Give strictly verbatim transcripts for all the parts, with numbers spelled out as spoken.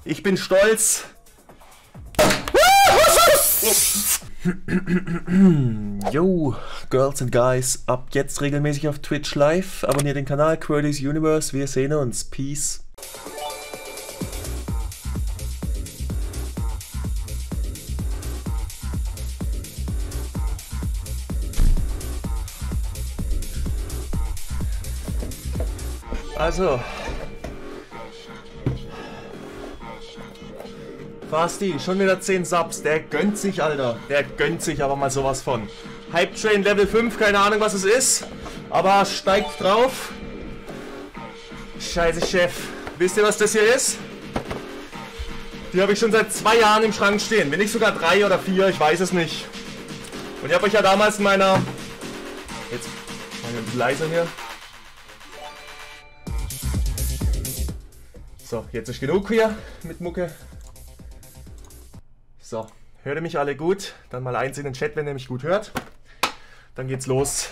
Ich bin stolz. Yo, Girls and Guys, ab jetzt regelmäßig auf Twitch live. Abonniert den Kanal Quirly's Universe. Wir sehen uns. Peace. Also, Fasti, schon wieder zehn Subs, der gönnt sich, Alter, der gönnt sich aber mal sowas von. Hype Train Level fünf, keine Ahnung was es ist, aber steigt drauf. Scheiße Chef, wisst ihr was das hier ist? Die habe ich schon seit zwei Jahren im Schrank stehen, wenn nicht sogar drei oder vier, ich weiß es nicht. Und ich habe euch ja damals in meiner... Jetzt mal ein bisschen leiser hier. So, jetzt ist genug hier mit Mucke. So, hört ihr mich alle gut? Dann mal eins in den Chat, wenn ihr mich gut hört. Dann geht's los.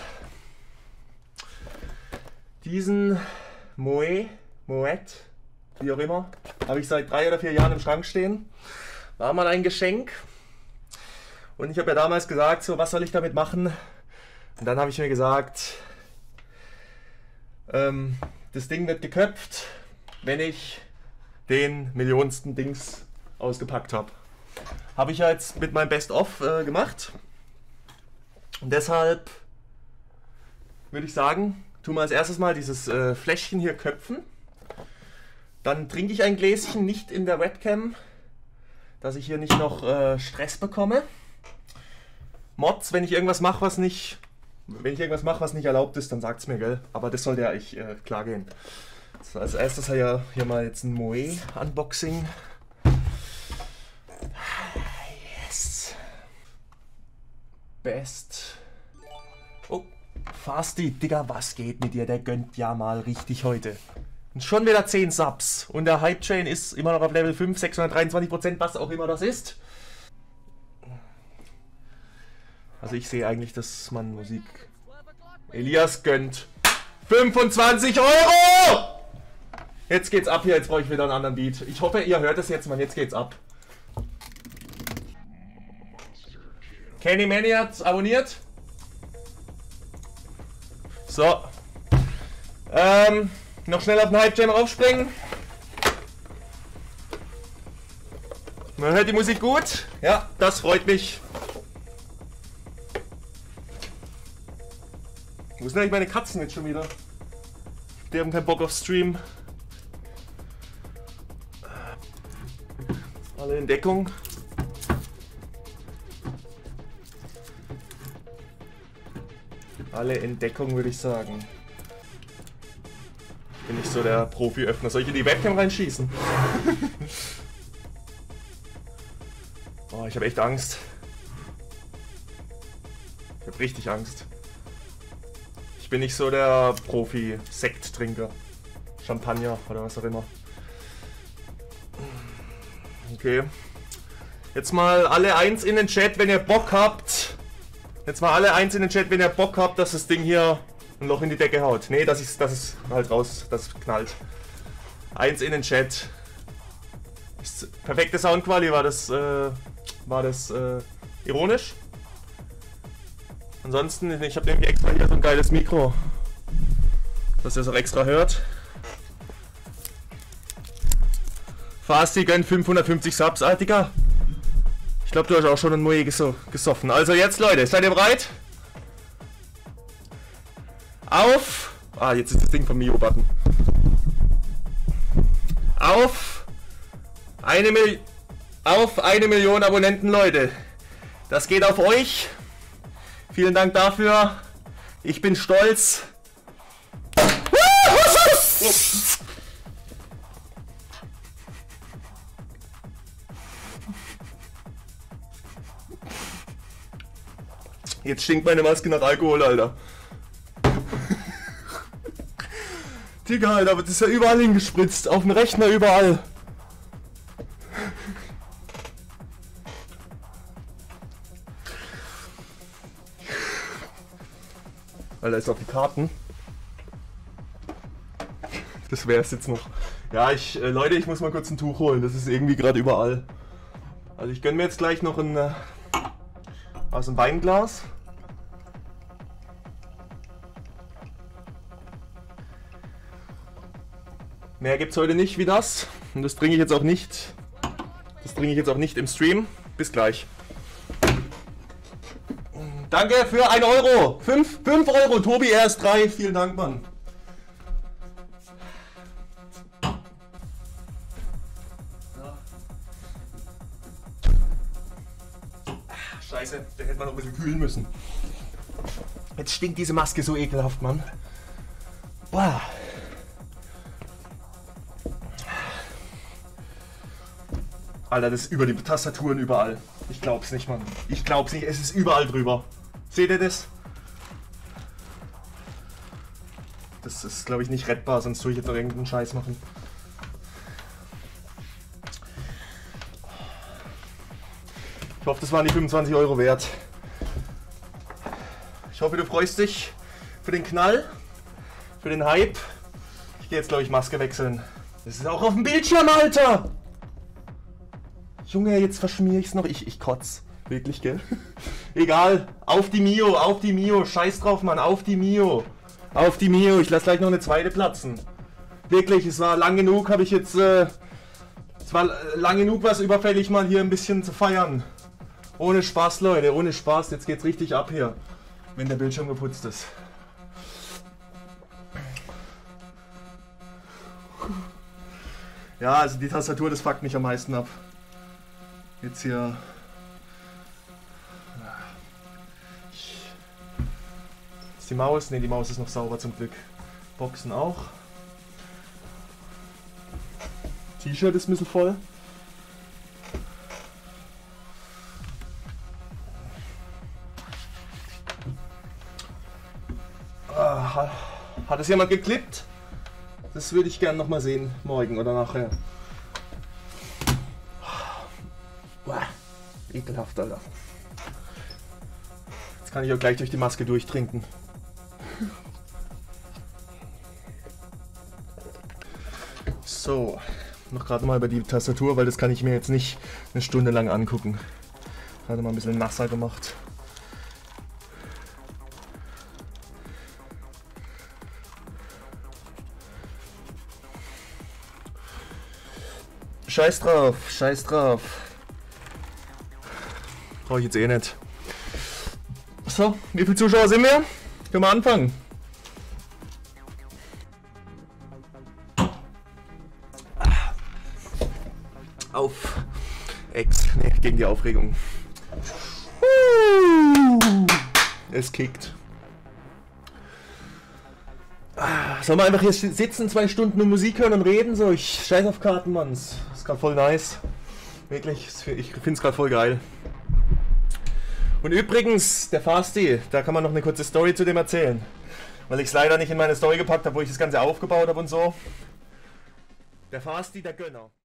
Diesen Moe, Moet, wie auch immer, habe ich seit drei oder vier Jahren im Schrank stehen. War mal ein Geschenk. Und ich habe ja damals gesagt, so, was soll ich damit machen? Und dann habe ich mir gesagt, ähm, das Ding wird geköpft, wenn ich den millionsten Dings ausgepackt habe. Habe ich ja jetzt mit meinem Best-of äh, gemacht. Und deshalb würde ich sagen, tun wir als erstes mal dieses äh, Fläschchen hier köpfen. Dann trinke ich ein Gläschen, nicht in der Webcam, dass ich hier nicht noch äh, Stress bekomme. Mods, wenn ich irgendwas mache, was nicht, wenn ich irgendwas mache, was nicht erlaubt ist, dann sagt es mir, gell. Aber das sollte ja eigentlich äh, klar gehen. So, als erstes hier, hier mal jetzt ein Moe Unboxing. Yes. Best. Oh, Fasti, Digga, was geht mit dir? Der gönnt ja mal richtig heute. Und schon wieder zehn Subs. Und der Hype Chain ist immer noch auf Level fünf, sechshundertdreiundzwanzig Prozent, was auch immer das ist. Also ich sehe eigentlich, dass man Musik... Elias gönnt fünfundzwanzig Euro! Jetzt geht's ab hier, jetzt brauche ich wieder einen anderen Beat. Ich hoffe, ihr hört es jetzt, Mann, jetzt geht's ab. Kenny Manny hat abonniert. So. Ähm, noch schnell auf den Hype Jam raufspringen. Man hört die Musik gut. Ja, das freut mich. Wo sind eigentlich meine Katzen jetzt schon wieder? Die haben keinen Bock auf Stream. Alle in Deckung. Alle in Deckung, würde ich sagen. Bin ich so der Profi-Öffner. Soll ich in die Webcam reinschießen? Oh, ich habe echt Angst. Ich habe richtig Angst. Ich bin nicht so der Profi-Sekttrinker. Champagner oder was auch immer. Okay. Jetzt mal alle eins in den Chat, wenn ihr Bock habt. Jetzt mal alle eins in den Chat, wenn ihr Bock habt, dass das Ding hier ein Loch in die Decke haut. Nee, dass es dass es halt raus, das knallt. Eins in den Chat. Ist perfekte Soundqualität, war das, äh, war das äh, ironisch? Ansonsten, ich habe nämlich extra hier so ein geiles Mikro, dass ihr es auch extra hört. Fasti gönnt fünfhundertfünfzig Subs, ah, Digga. Ich glaube, du hast auch schon ein Moe geso gesoffen. Also jetzt, Leute, seid ihr bereit? Auf... Ah, jetzt ist das Ding vom Mio-Button. Auf... Eine Mil... Auf eine Million Abonnenten, Leute. Das geht auf euch. Vielen Dank dafür. Ich bin stolz. Jetzt stinkt meine Maske nach Alkohol, Alter. Digga, Alter, aber das ist ja überall hingespritzt. Auf dem Rechner überall. Alter, ist auf die Karten. Das wäre es jetzt noch. Ja, ich, äh, Leute, ich muss mal kurz ein Tuch holen. Das ist irgendwie gerade überall. Also ich gönne mir jetzt gleich noch ein äh, aus dem Weinglas. Mehr gibt es heute nicht wie das. Und das trinke ich jetzt auch nicht. Das trinke ich jetzt auch nicht im Stream. Bis gleich. Danke für ein Euro. fünf Euro. Tobi, er ist drei. Vielen Dank, Mann. Scheiße, der hätte man noch ein bisschen kühlen müssen. Jetzt stinkt diese Maske so ekelhaft, Mann. Boah. Alter, das ist über die Tastaturen überall. Ich glaub's nicht, Mann. Ich glaub's nicht, es ist überall drüber. Seht ihr das? Das ist, glaube ich, nicht rettbar, sonst tue ich jetzt noch irgendeinen Scheiß machen. Ich hoffe, das waren die fünfundzwanzig Euro wert. Ich hoffe, du freust dich für den Knall, für den Hype. Ich gehe jetzt, glaube ich, Maske wechseln. Das ist auch auf dem Bildschirm, Alter! Junge, jetzt verschmier ich's noch. Ich, ich kotz. Wirklich, gell? Egal. Auf die Mio, auf die Mio. Scheiß drauf, Mann. Auf die Mio. Auf die Mio. Ich lass gleich noch eine zweite platzen. Wirklich, es war lang genug, habe ich jetzt... Äh, es war lang genug, was überfällig mal hier ein bisschen zu feiern. Ohne Spaß, Leute. Ohne Spaß. Jetzt geht's richtig ab hier. Wenn der Bildschirm geputzt ist. Ja, also die Tastatur, das fuckt mich am meisten ab. Jetzt hier. Ist die Maus? Ne, die Maus ist noch sauber zum Glück. Boxen auch. T-Shirt ist ein bisschen voll. Ah, hat es jemand geklippt? Das würde ich gerne noch mal sehen, morgen oder nachher. Boah, ekelhaft, Alter. Jetzt kann ich auch gleich durch die Maske durchtrinken. So, noch gerade mal über die Tastatur, weil das kann ich mir jetzt nicht eine Stunde lang angucken. Gerade mal ein bisschen nasser gemacht. Scheiß drauf, scheiß drauf. Brauche ich jetzt eh nicht. So, wie viele Zuschauer sind wir? Können wir anfangen? Auf Ex, ne, gegen die Aufregung. Es kickt. Sollen wir einfach hier sitzen, zwei Stunden und Musik hören und reden? So, ich scheiß auf Karten, Mann. Das ist gerade voll nice. Wirklich, ich finde es gerade voll geil. Und übrigens, der Fasti, da kann man noch eine kurze Story zu dem erzählen. Weil ich es leider nicht in meine Story gepackt habe, wo ich das Ganze aufgebaut habe und so. Der Fasti, der Gönner.